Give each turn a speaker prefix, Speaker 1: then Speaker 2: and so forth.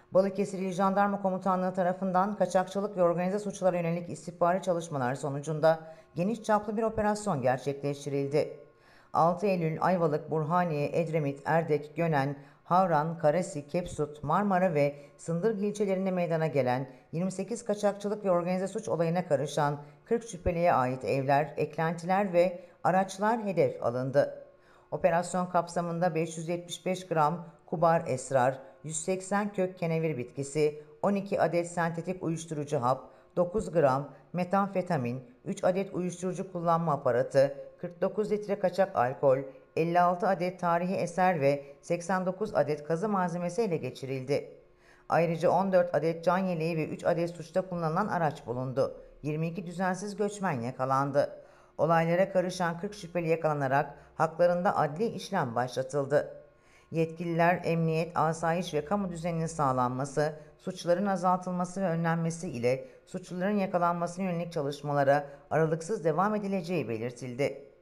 Speaker 1: Balıkesir İl Jandarma Komutanlığı tarafından kaçakçılık ve organize suçlara yönelik istihbari çalışmalar sonucunda geniş çaplı bir operasyon gerçekleştirildi. 6 Eylül Ayvalık, Burhaniye, Edremit, Erdek, Gönen, Havran, Karasi, Kepsut, Marmara ve Sındırgı ilçelerinde meydana gelen 28 kaçakçılık ve organize suç olayına karışan 40 şüpheliye ait evler, eklentiler ve araçlar hedef alındı. Operasyon kapsamında 575 gram kubar esrar, 180 kök kenevir bitkisi, 12 adet sentetik uyuşturucu hap, 9 gram metamfetamin, 3 adet uyuşturucu kullanma aparatı, 49 litre kaçak alkol, 56 adet tarihi eser ve 89 adet kazı malzemesi ele geçirildi. Ayrıca 14 adet can yeleği ve 3 adet suçta kullanılan araç bulundu. 22 düzensiz göçmen yakalandı. Olaylara karışan 40 şüpheli yakalanarak haklarında adli işlem başlatıldı. Yetkililer emniyet, asayiş ve kamu düzeninin sağlanması, suçların azaltılması ve önlenmesi ile suçluların yakalanmasına yönelik çalışmalara aralıksız devam edileceği belirtildi.